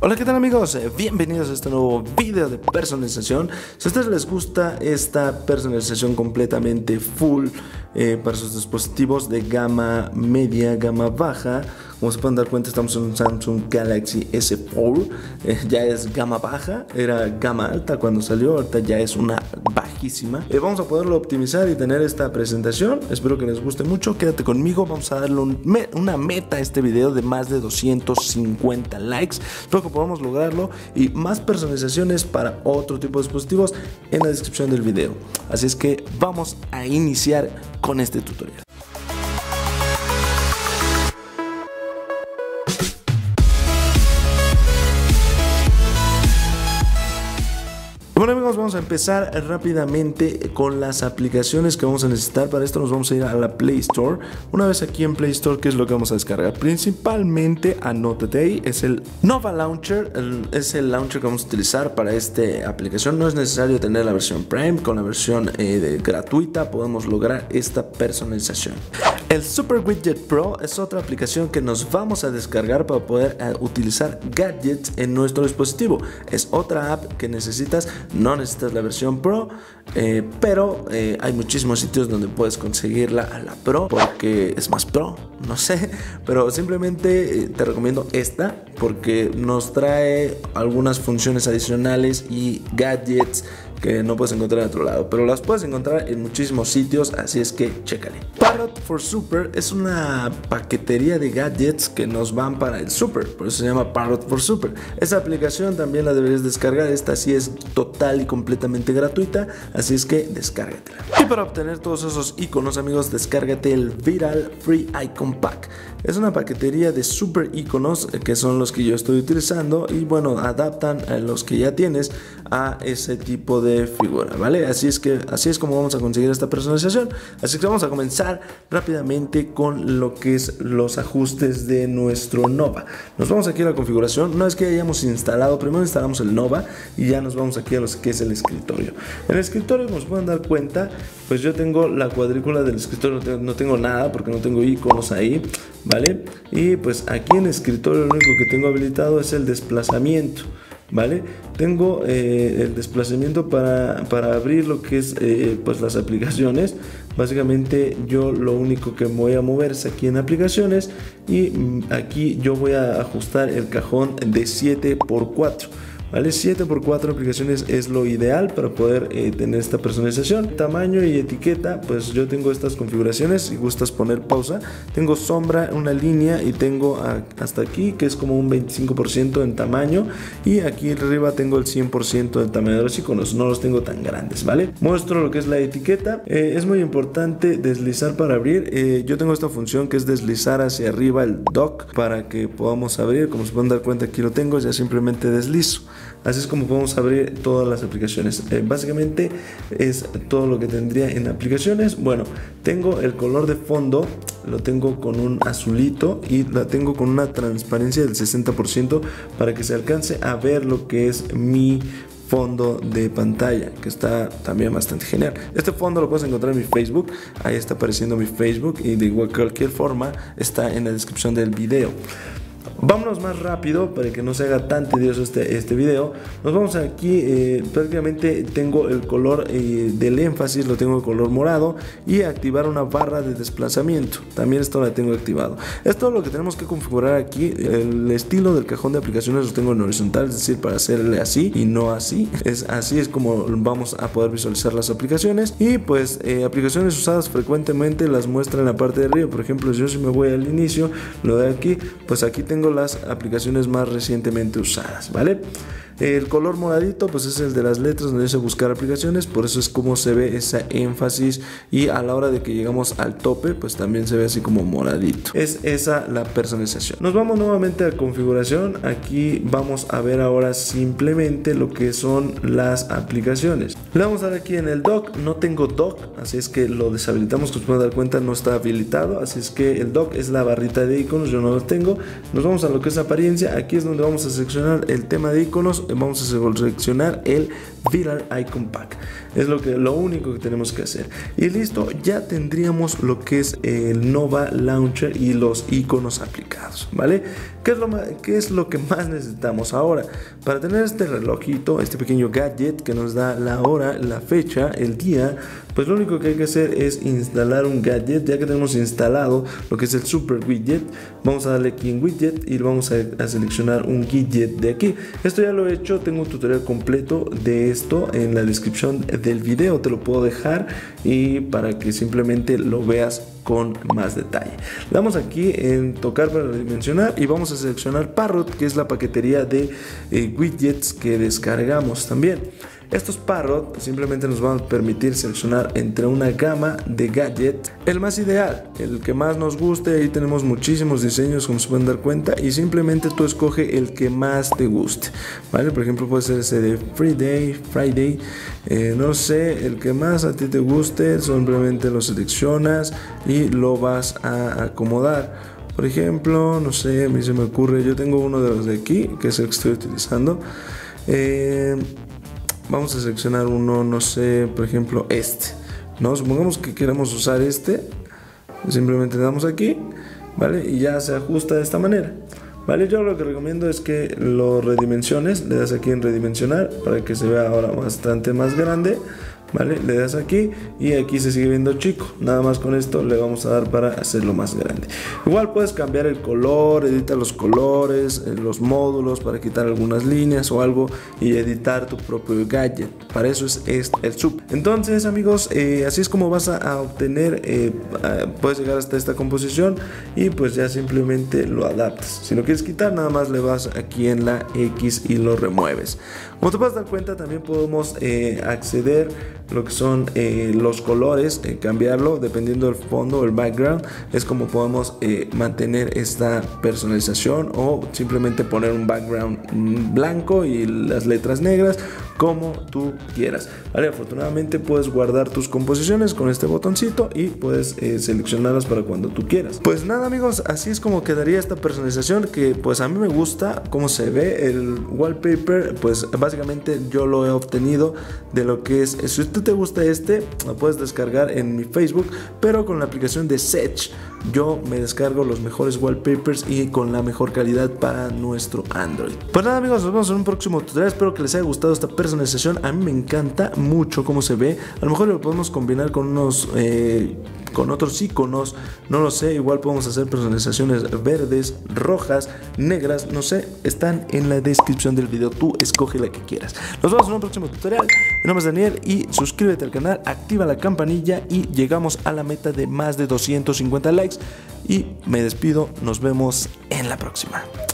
Hola, ¿qué tal amigos? Bienvenidos a este nuevo video de personalización. Si a ustedes les gusta esta personalización completamente full para sus dispositivos de gama media, gama baja, como se pueden dar cuenta estamos en un Samsung Galaxy S4, ya es gama baja, era gama alta cuando salió, ahorita ya es una bajísima. Vamos a poderlo optimizar y tener esta presentación, espero que les guste mucho, quédate conmigo, vamos a darle una meta a este video de más de 250 likes, espero que podamos lograrlo y más personalizaciones para otro tipo de dispositivos en la descripción del video. Así es que vamos a iniciar con este tutorial. Bueno amigos, vamos a empezar rápidamente con las aplicaciones que vamos a necesitar. Para esto nos vamos a ir a la Play Store. Una vez aquí en Play Store, ¿qué es lo que vamos a descargar? Principalmente, anótate ahí, es el Nova Launcher. Es el launcher que vamos a utilizar para esta aplicación. No es necesario tener la versión Prime, con la versión gratuita podemos lograr esta personalización. El Super Widget Pro es otra aplicación que nos vamos a descargar para poder utilizar gadgets en nuestro dispositivo. Es otra app que necesitas. No necesitas la versión Pro, pero hay muchísimos sitios donde puedes conseguirla a la Pro porque es más Pro, no sé, pero simplemente te recomiendo esta porque nos trae algunas funciones adicionales y gadgets que no puedes encontrar en otro lado, pero las puedes encontrar en muchísimos sitios, así es que chécale. Parrot for Super es una paquetería de gadgets que nos van para el Super, por eso se llama Parrot for Super. Esta aplicación también la deberías descargar, esta sí es total y completamente gratuita, así es que descárgatela. Y para obtener todos esos iconos amigos, descárgate el Viral Free Icon Pack. Es una paquetería de super iconos que son los que yo estoy utilizando y bueno, adaptan a los que ya tienes a ese tipo de figura, ¿vale? Así es como vamos a conseguir esta personalización. Así que vamos a comenzar rápidamente con lo que es los ajustes de nuestro Nova. Nos vamos aquí a la configuración. Una vez que hayamos instalado, primero instalamos el Nova y ya nos vamos aquí a lo que es el escritorio. En el escritorio, como se pueden dar cuenta, pues yo tengo la cuadrícula del escritorio, no tengo nada porque no tengo iconos ahí, ¿vale? Y pues aquí en el escritorio lo único que tengo habilitado es el desplazamiento, ¿vale? Tengo el desplazamiento para abrir lo que es pues las aplicaciones. Básicamente yo lo único que me voy a mover es aquí en aplicaciones y aquí yo voy a ajustar el cajón de 7×4. ¿Vale? 7×4 aplicaciones es lo ideal para poder tener esta personalización. Tamaño y etiqueta, pues yo tengo estas configuraciones. Si gustas poner pausa, tengo sombra, una línea y tengo hasta aquí que es como un 25% en tamaño y aquí arriba tengo el 100% del tamaño de los iconos, no los tengo tan grandes, ¿vale? Muestro lo que es la etiqueta. Es muy importante deslizar para abrir. Yo tengo esta función que es deslizar hacia arriba el dock para que podamos abrir. Como se pueden dar cuenta, aquí lo tengo, ya simplemente deslizo. Así es como podemos abrir todas las aplicaciones. Básicamente es todo lo que tendría en aplicaciones. Bueno, tengo el color de fondo, lo tengo con un azulito y la tengo con una transparencia del 60% para que se alcance a ver lo que es mi fondo de pantalla, que está también bastante genial. Este fondo lo puedes encontrar en mi Facebook, ahí está apareciendo mi Facebook y de cualquier forma está en la descripción del video. Vámonos más rápido para que no se haga tan tedioso este video. Nos vamos aquí, prácticamente tengo el color del énfasis, lo tengo de color morado y activar una barra de desplazamiento. También esto la tengo activado. Esto es lo que tenemos que configurar aquí. El estilo del cajón de aplicaciones lo tengo en horizontal, es decir, para hacerle así y no así. Así es como vamos a poder visualizar las aplicaciones y pues aplicaciones usadas frecuentemente las muestra en la parte de arriba. Por ejemplo, yo si me voy al inicio, lo de aquí, pues aquí tengo las aplicaciones más recientemente usadas, ¿vale? El color moradito pues es el de las letras donde dice buscar aplicaciones, por eso es como se ve ese énfasis y a la hora de que llegamos al tope pues también se ve así como moradito. Es esa la personalización. Nos vamos nuevamente a configuración. Aquí vamos a ver ahora simplemente lo que son las aplicaciones. Le vamos a dar aquí en el dock. No tengo dock, así es que lo deshabilitamos. Como se pueden dar cuenta, no está habilitado, así es que el dock es la barrita de iconos, yo no lo tengo. Nos vamos a lo que es apariencia. Aquí es donde vamos a seleccionar el tema de iconos. Vamos a seleccionar el Viral Icon Pack. Es lo único que tenemos que hacer. Y listo, ya tendríamos lo que es el Nova Launcher y los iconos aplicados, ¿vale? ¿Qué es lo que más necesitamos ahora? Para tener este relojito, este pequeño gadget que nos da la hora, la fecha, el día, pues lo único que hay que hacer es instalar un gadget. Ya que tenemos instalado lo que es el Super Widget, vamos a darle aquí en Widget y vamos a seleccionar un gadget de aquí. Esto ya lo he hecho, tengo un tutorial completo de esto en la descripción del video, te lo puedo dejar y para que simplemente lo veas con más detalle. Le damos aquí en tocar para redimensionar y vamos a seleccionar Parrot, que es la paquetería de widgets que descargamos también. Estos Parrot simplemente nos van a permitir seleccionar entre una gama de gadgets el más ideal, el que más nos guste. Ahí tenemos muchísimos diseños, como se pueden dar cuenta, y simplemente tú escoge el que más te guste, ¿vale? Por ejemplo, puede ser ese de Friday, no sé, el que más a ti te guste, simplemente lo seleccionas y lo vas a acomodar. Por ejemplo, no sé, a mí se me ocurre, yo tengo uno de los de aquí, que es el que estoy utilizando. Vamos a seleccionar uno, no sé, por ejemplo este, ¿no? Supongamos que queremos usar este, simplemente le damos aquí, ¿vale? Y ya se ajusta de esta manera, ¿vale? Yo lo que recomiendo es que lo redimensiones, le das aquí en redimensionar para que se vea ahora bastante más grande, ¿vale? Le das aquí y aquí se sigue viendo chico. Nada más con esto le vamos a dar para hacerlo más grande. Igual puedes cambiar el color, editar los colores, los módulos para quitar algunas líneas o algo y editar tu propio gadget. Para eso es el sub. Entonces, amigos, así es como vas a obtener, puedes llegar hasta esta composición y pues ya simplemente lo adaptas. Si lo quieres quitar, nada más le vas aquí en la X y lo remueves. Como te puedes dar cuenta, también podemos acceder lo que son los colores, cambiarlo dependiendo del fondo o el background. Es como podemos mantener esta personalización o simplemente poner un background blanco y las letras negras, como tú quieras, ¿vale? Afortunadamente puedes guardar tus composiciones con este botoncito y puedes seleccionarlas para cuando tú quieras. Pues nada, amigos, así es como quedaría esta personalización, que pues a mí me gusta cómo se ve el wallpaper. Pues básicamente yo lo he obtenido de lo que es, si usted te gusta lo puedes descargar en mi Facebook, pero con la aplicación de Sech yo me descargo los mejores wallpapers y con la mejor calidad para nuestro Android. Pues nada, amigos, nos vemos en un próximo tutorial. Espero que les haya gustado esta personalización. A mí me encanta mucho cómo se ve. A lo mejor lo podemos combinar con con otros iconos, no lo sé. Igual podemos hacer personalizaciones verdes, rojas, negras, no sé, están en la descripción del video. Tú escoge la que quieras. Nos vemos en un próximo tutorial. Mi nombre es Daniel y suscríbete al canal, activa la campanilla y llegamos a la meta de más de 250 likes. Y me despido, nos vemos en la próxima.